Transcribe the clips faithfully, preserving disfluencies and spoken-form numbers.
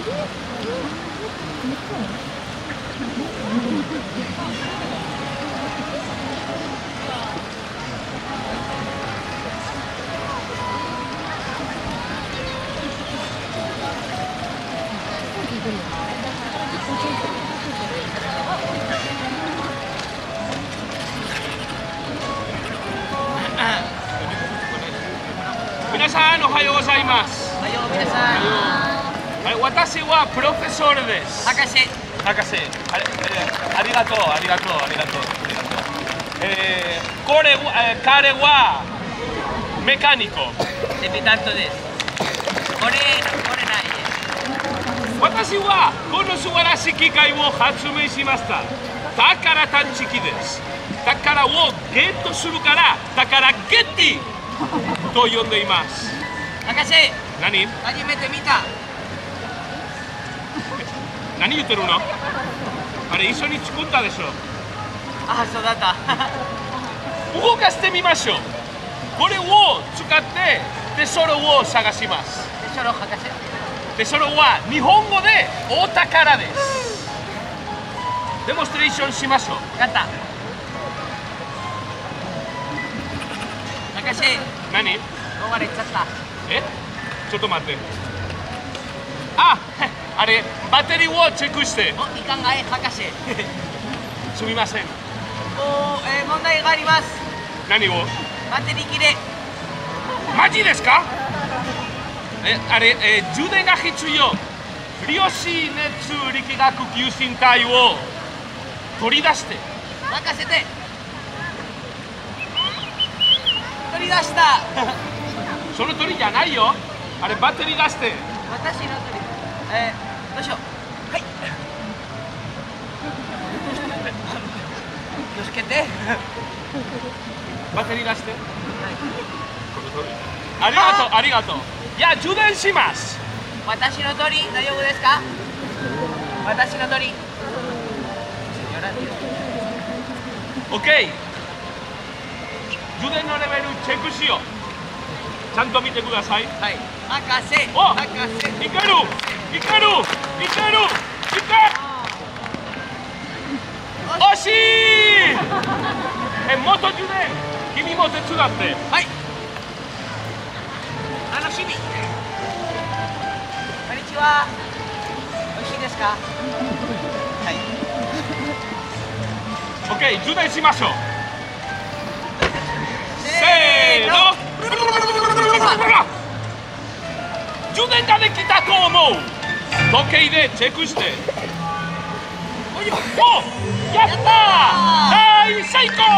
皆さんおはようございます。 おはよう皆さん。 はい、私はプロフェッソールです。 博士。 博士。あれ、えー、ありがとう、ありがとう、ありがとう、ありがとう。えー、これは、えー、彼はメカニコ。 デビュタントです。これ、これないです。 私はこの素晴らしい機械を発明しました。だから探知機です。だからをゲットするから、だからゲッティと呼んでいます。 博士。 何？ 初めて見た。 何言ってるの？あれ一緒に作ったでしょ。 あ、そうだった。 動かしてみましょう。これを使ってテソロを探します。 テソロ博士。 テソロは日本語でお宝です。デモンストレーションしましょう。 やった。博士。 何？ どこまで行っちゃった。 え？ちょっと待って。あ、あれバッテリーをチェックして。 お、いかんがい博士。 すみません。 お、えー、問題があります。 何を？ バッテリー切れ。 マジですか？え、あれ、えー、充電が必要。量子熱力学求心体を取り出して。 任せて。取り出した。 その鳥じゃないよ。あれバッテリー出して。 私の鳥。えー、どうしよう。はい。気をつけて。 バッテリー出して。ありがとう、ありがとう。いや、充電します。 私の鳥、大丈夫ですか？私の鳥。 オッケー。充電のレベルチェックしよう。ちゃんと見てください。 はい。博士。 お、 博士。 いける。いける。いける。いけ。惜しい。え、もっと充電。君も手伝って。 はい。楽しみ。こんにちは。美味しいですか？はい。 オッケー、充電しましょう。 せーの。 充電ができたと思う。時計でチェックして。お、やったー！大成功！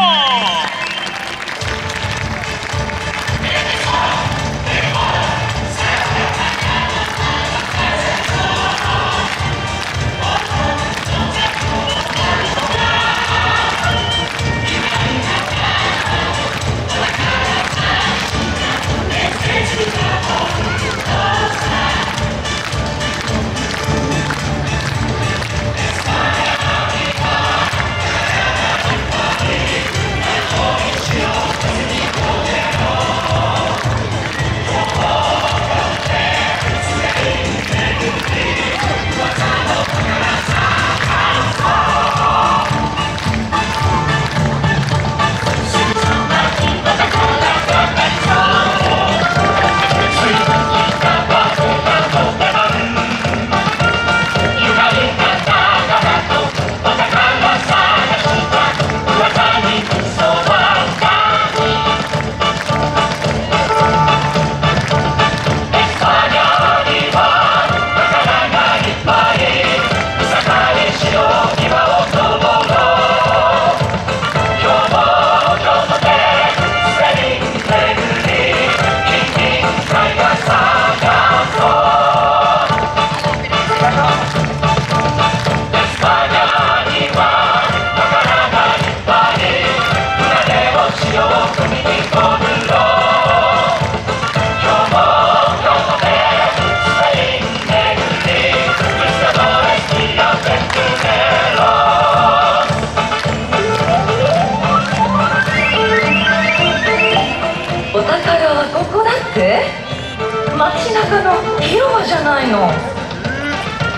街中の広場じゃないの。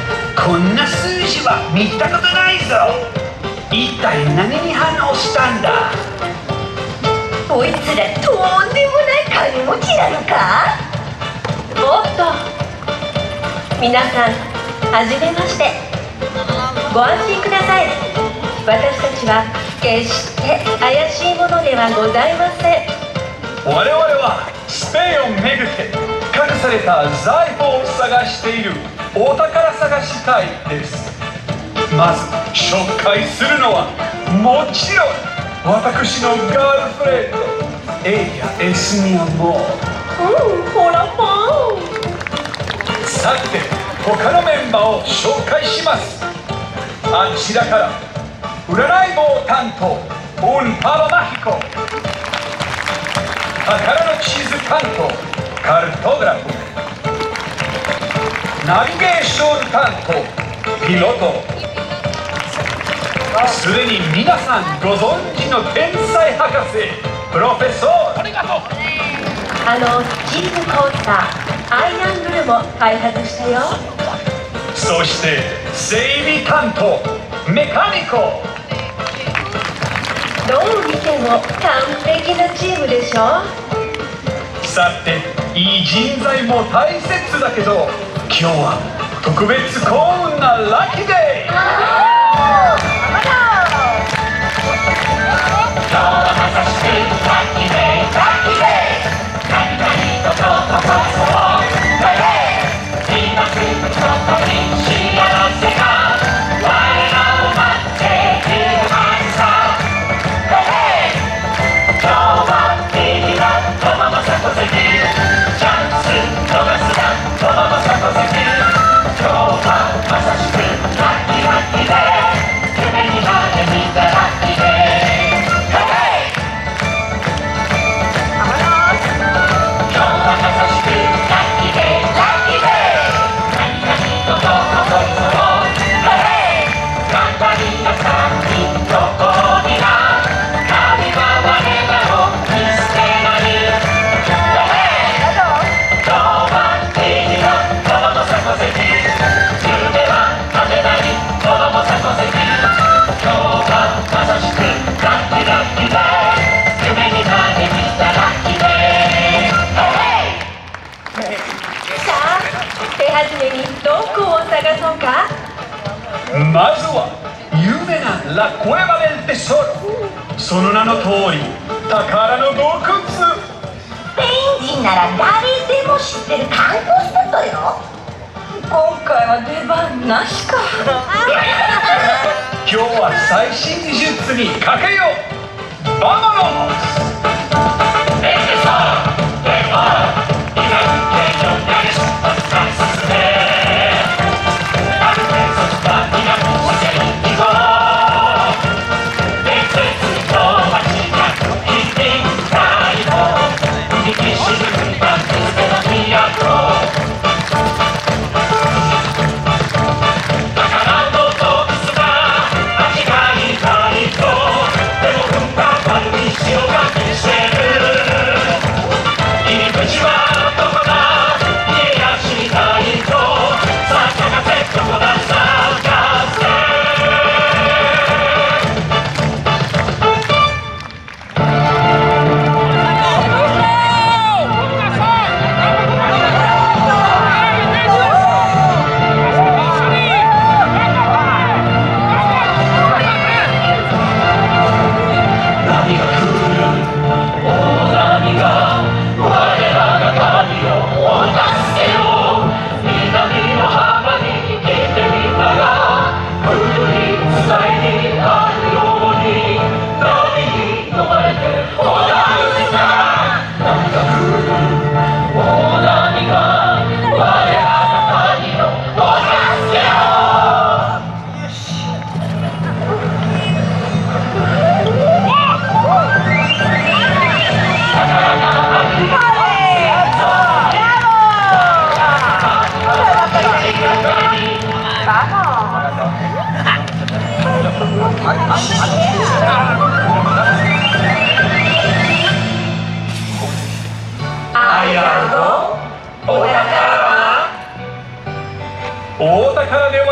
こんな数字は見たことないぞ。一体何に反応したんだ。 こいつらとんでもない金持ちなのか。おっと、皆さんはじめまして。ご安心ください。私たちは決して怪しいものではございません。 我々はスペインをめぐって隠された財宝を探しているお宝探し隊です。まず紹介するのはもちろん私のガールフレンドエイヤ・エスミアモー。 うん、ほらもう。 さて他のメンバーを紹介します。あちらから占い棒担当ウンパロマヒコ、宝の地図担当カルトグラフ、ナビゲーション担当ピロト。すでに皆さんご存知の天才博士プロフェッソー。 ありがとう。 あのチーズコースターアイアングルも開発したよ。 そして整備担当メカニコ。 どう見ても完璧なチームでしょ。 さていい人材も大切だけど今日は特別幸運なラッキーデー。今日はまさしくラッキーデー、ラッキーデー。何々と今日こそそう今すぐそこに幸せが我らを待っているはずさ。今日はいいなこのまさこせきチャンス逃すなこのまさこせき。今日はまさしくラッキーラッキーデー。夢にまで見たラッキーデー。まずは有名なラ・クエバ・デル・テソロ。その名の通り宝の洞窟。 スペイン人なら誰でも知ってる観光スポットよ。今回は出番なしか。 今日は最新技術にかけよう。バモノス。でも踏んだ丸にしようが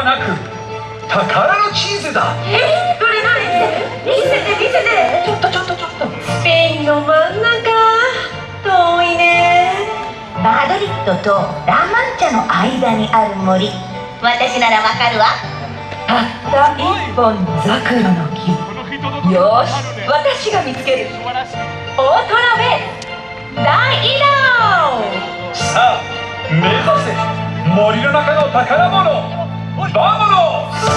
なく宝のチーズだ。 えー、どれどれ見せて見せて。ちょっとちょっとちょっと。スペインの真ん中、遠いね。 マドリッドとラ・マンチャの間にある森、私ならわかるわ。 たった一本ザクロの木。よし、私が見つける。オートラベ大移動。 さあ目指せ森の中の宝物。バモノス。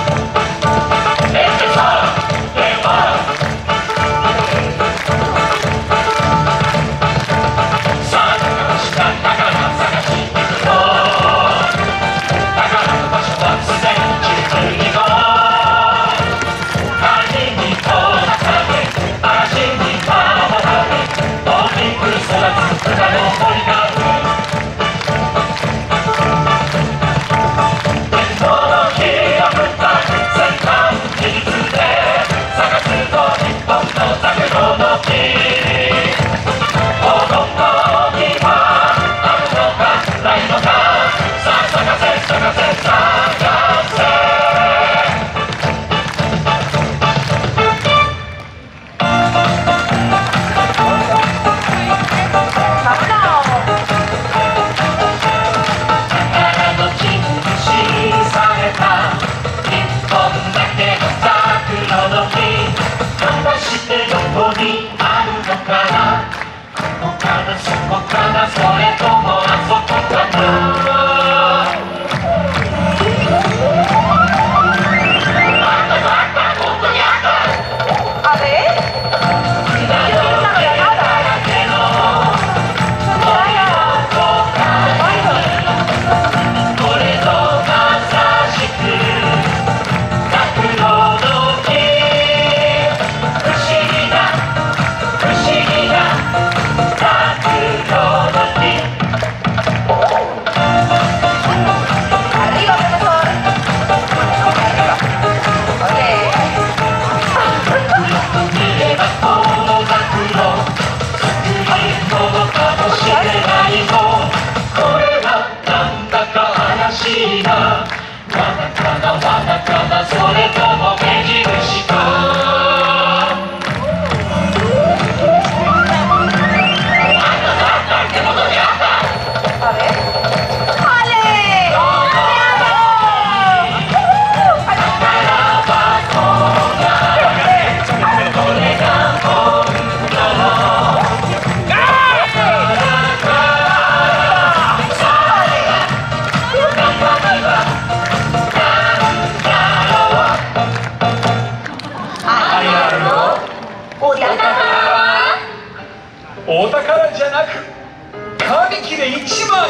お宝じゃなく紙切れ一枚。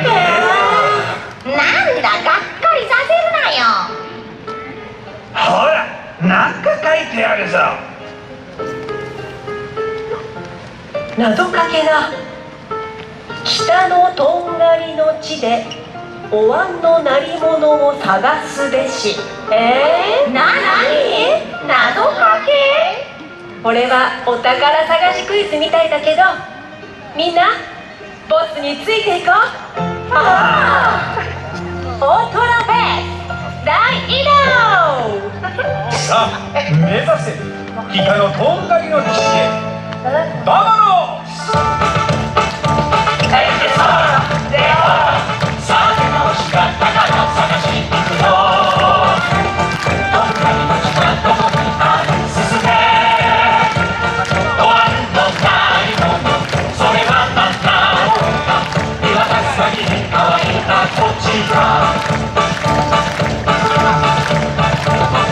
なんだ、がっかりさせるなよ。 ほら、なんか書いてあるぞ。 謎かけだ。北のとんがりの地でお椀の鳴り物を探すべし。えー、なに？謎かけ？これはお宝探しクイズみたいだけど、みんなボスについていこう。ああ、オートラベス大移動。 さあ目指せ北のとんがりの地へ。バモノス。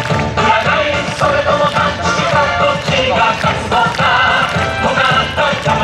それともどっちが勝つのか。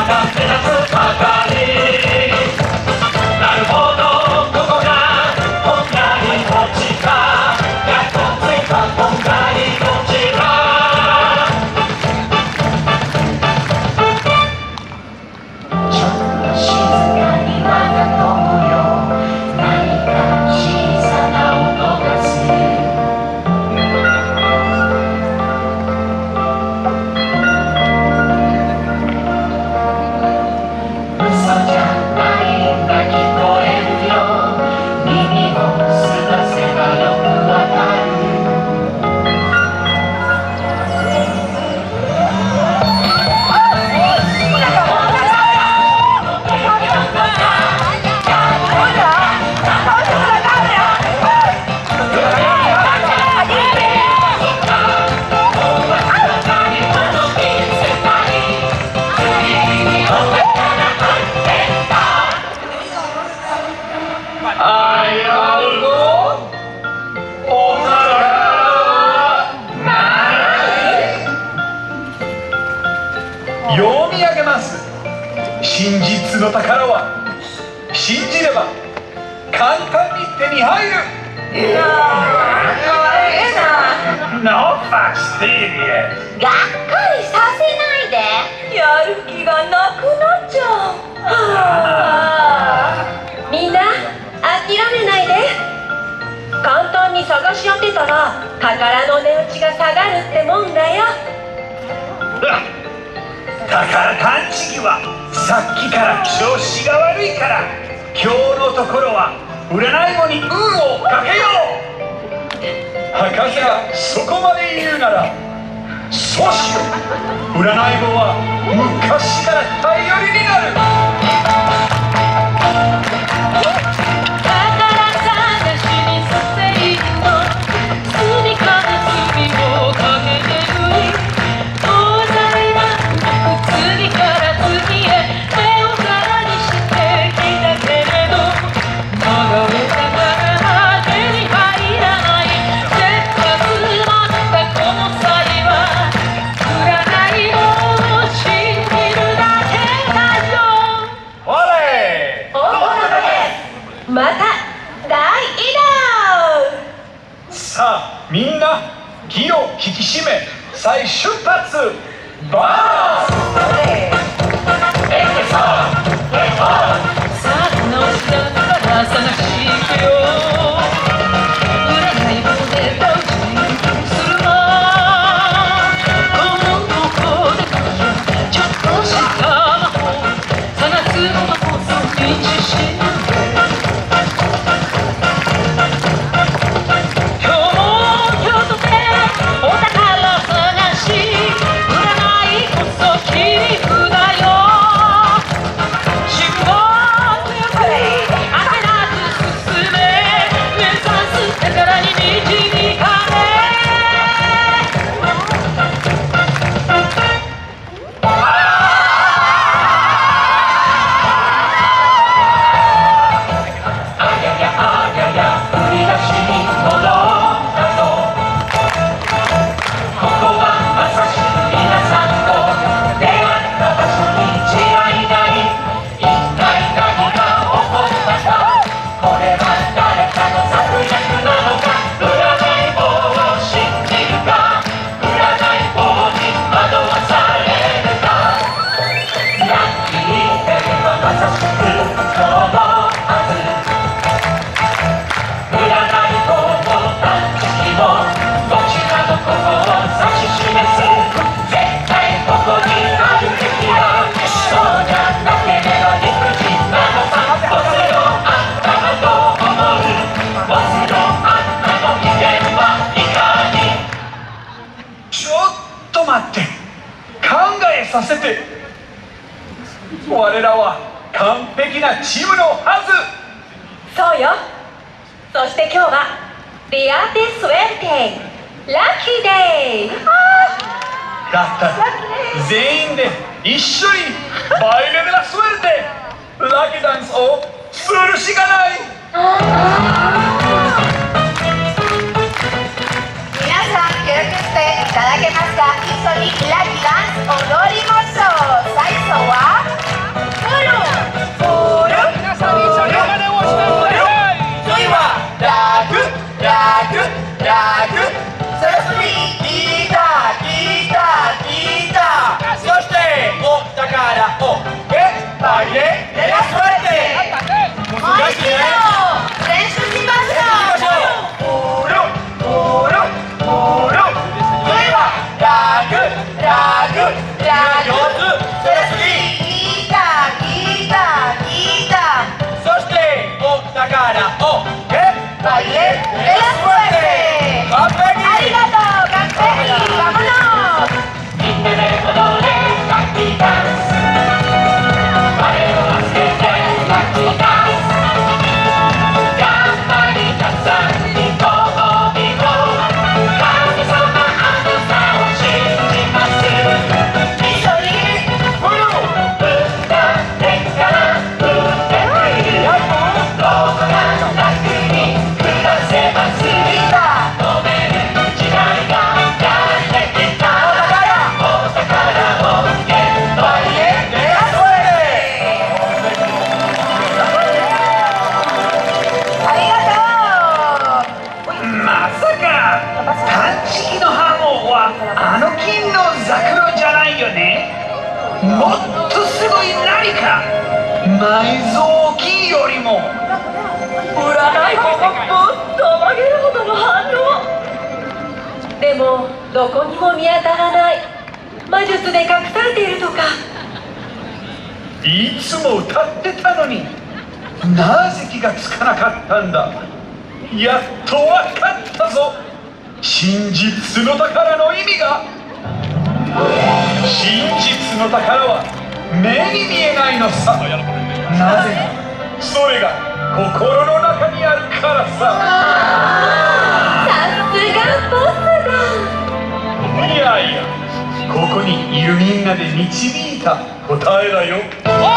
真実の宝は信じれば簡単に手に入る。No fastidious。 がっかりさせないで。やる気がなくなっちゃう。みんな諦めないで。簡単に探し当てたら宝の値打ちが下がるってもんだよ。 宝探知機はさっきから調子が悪いから、今日のところは占い子に運をかけよう。博士がそこまで言うならそうしよう。占い子は昔から頼りになる。 また大移動。 さあみんな気を引き締め再出発。バースさせて。我らは完璧なチームのはず。 そうよ。そして今日はディアテスウェルテイラッキーデイ。 だったら全員で一緒にバイレベラスウェルテラッキーダンスをするしかない。 皆さん協力していただけますか。一緒にラッキーダンス踊りましょう。最初はフルフル皆さん一緒にお金をしてください。次はラクラクラク、そしてギターギターギター、そしてお宝をゲッバイでレラスウェルテ難しいね。練習しましょう。フルフルフル、次はラクラクラク。 埋蔵金よりも占い方がぶっと曲げるほどの反応。でもどこにも見当たらない。魔術で隠されているとか。 いつも歌ってたのになぜ気がつかなかったんだ。やっと分かったぞ、真実の宝の意味が。真実の宝は目に見えないのさ。なぜならそれが心の中にあるからさ。 さすがボスだ。 いやいや、ここにいるみんなで導いた答えだよ。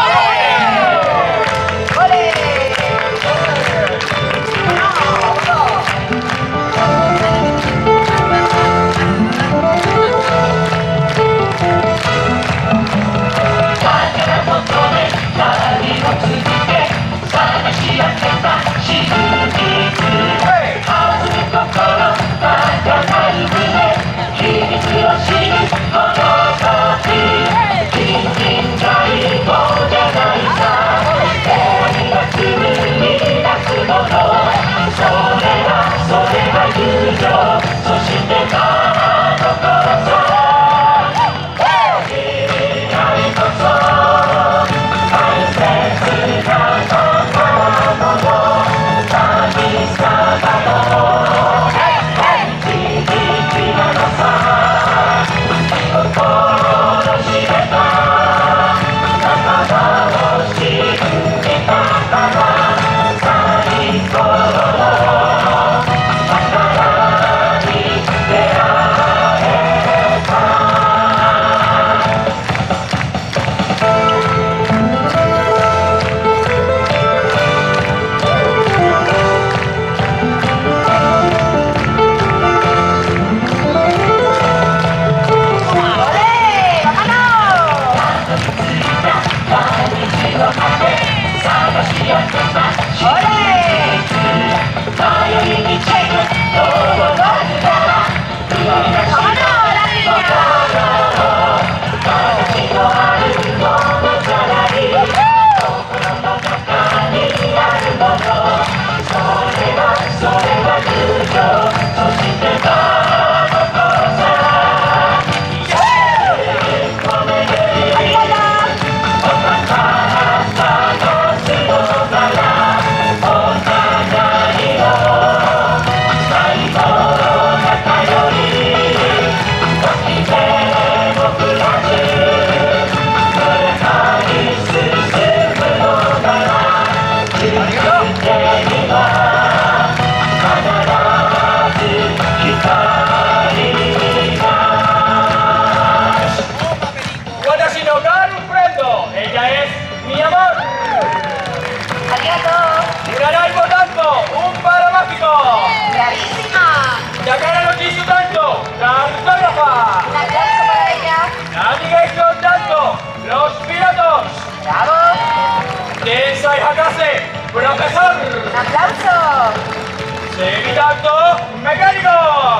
プロフェッソル Un aplauso. セミダンとメカニコ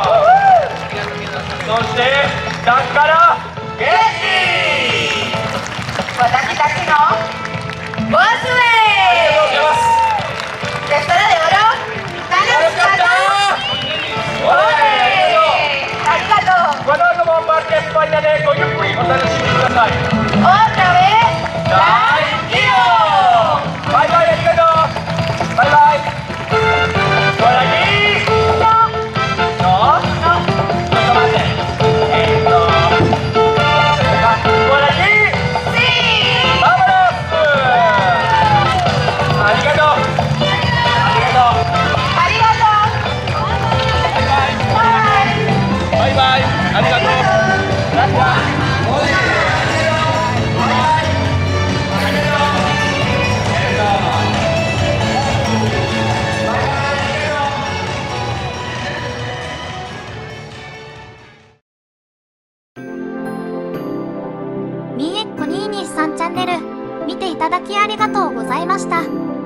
そしてだからゲッティ私たちのボスウェイ。 ありがとうございます。 テストラでoro楽しかった。ありがとう。 この後もマルケスパイナでごゆっくりお楽しみください。 Otra vez. 大企業バイバイありがとうバイバイこれだけミーエッコにーにーさんチャンネル見ていただきありがとうございました。